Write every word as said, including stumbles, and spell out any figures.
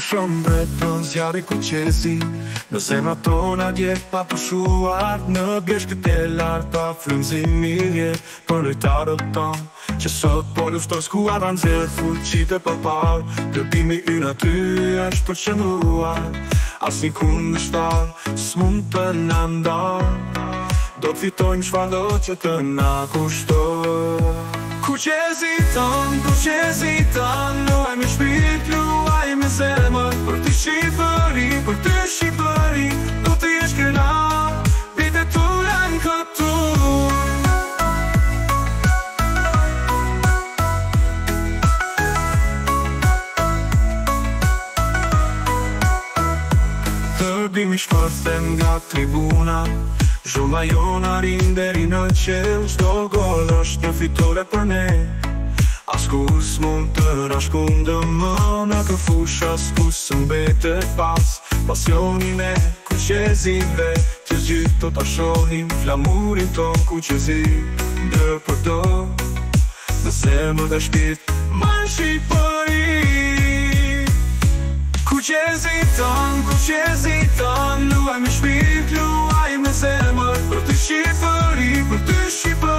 shumë breton zjarri ku qezi në zemra tona dje pa pushuar në bjeshkët e larta frymëzimi i rjet për lojtarët tonë që sot po lufton skuadra nxjerr fuqitë e përparë lëbimi ynë aty është përqendruar asnjë kundërshtar s'mund të na ndarë do të fitojmë çfarëdo që të na kushtoj. Kuqezi ton, kuqezi ton, luajmë shpirt, luajmë zemër për të shqipëri, për të shqipëri, do të jesh krenar, vitet tura në këtu. Tërbimi shpërthen nga tribuna, zhurma jona rin deri në qel, çdo gol është një fitore për ne. Askus mund të na shkundëm në këfush, askus mbetet pas pasionin e kuqezive, që gjithë do ta shohim flamurin ton kuqezi, ndër për do, në zemër dhe shpirt, më Shqipëri. Kuqezi ton, kuqezi ton, luajmë shpirt, luajmë zemër për të Shqipëri, për të Shqipëri.